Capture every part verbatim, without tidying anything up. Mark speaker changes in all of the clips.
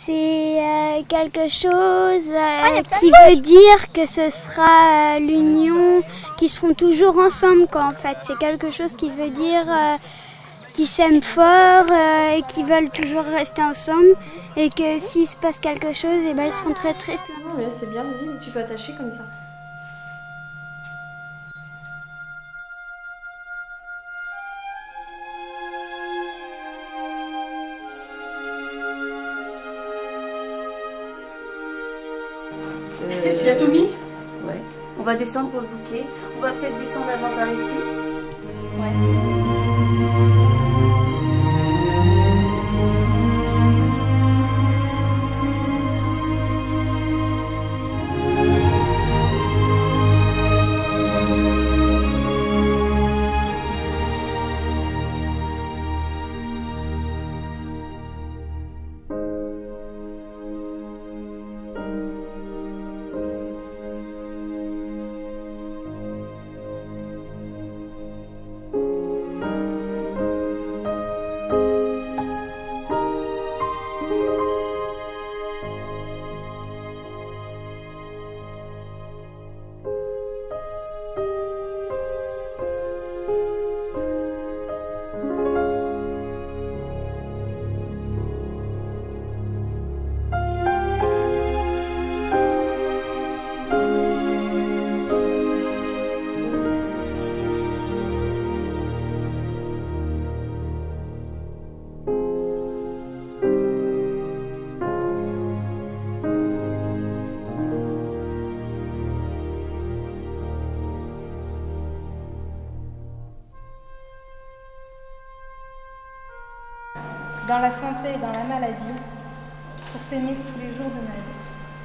Speaker 1: c'est euh, quelque chose euh, qui veut dire que ce sera euh, l'union, qu'ils seront toujours ensemble quoi en fait. C'est quelque chose qui veut dire euh, qu'ils s'aiment fort euh, et qu'ils veulent toujours rester ensemble et que s'il se passe quelque chose, et ben, ils seront très tristes.
Speaker 2: Non mais là c'est bien, vas-y, tu peux attacher comme ça.
Speaker 3: Euh, Il y a Tommy ?
Speaker 4: Ouais. On va descendre pour le bouquet. On va peut-être descendre avant par ici.
Speaker 3: Ouais. Dans la santé et dans la maladie, pour t'aimer tous les jours de ma vie.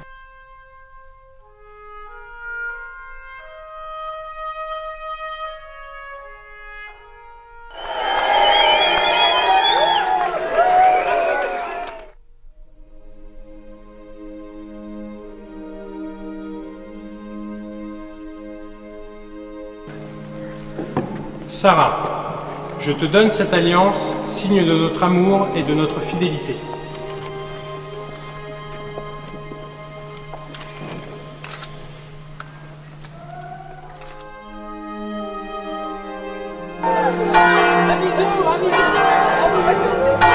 Speaker 5: Sarah, je te donne cette alliance, signe de notre amour et de notre fidélité.
Speaker 6: Un bisou, un bisou, un bisou,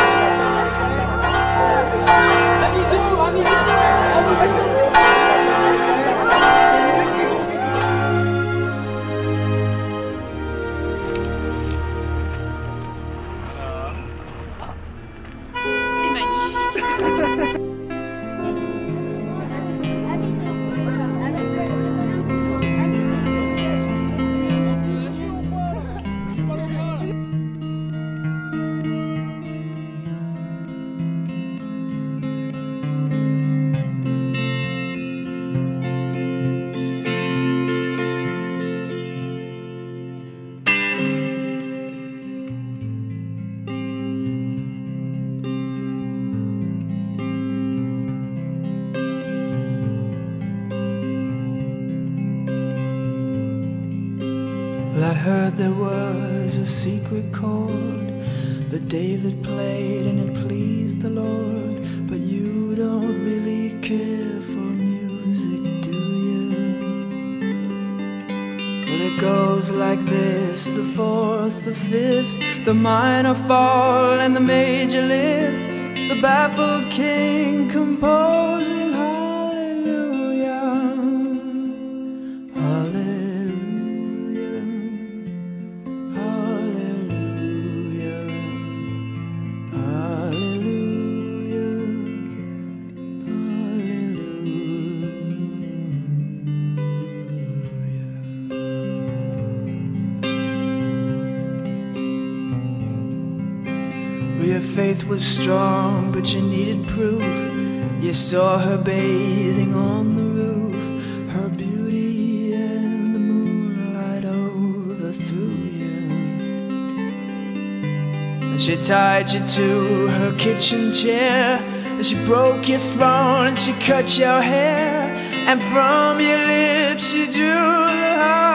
Speaker 6: un bisou, un bisou, un bisou.
Speaker 7: Well, I heard there was a secret chord that David played and it pleased the Lord. But you don't really care for music, do you? Well, it goes like this: the fourth, the fifth, the minor fall and the major lift, the baffled king composing hallelujah, hallelujah. Well, your faith was strong, but you needed proof. You saw her bathing on the roof, her beauty and the moonlight overthrew you. And she tied you to her kitchen chair, and she broke your throne, and she cut your hair, and from your lips she drew the heart.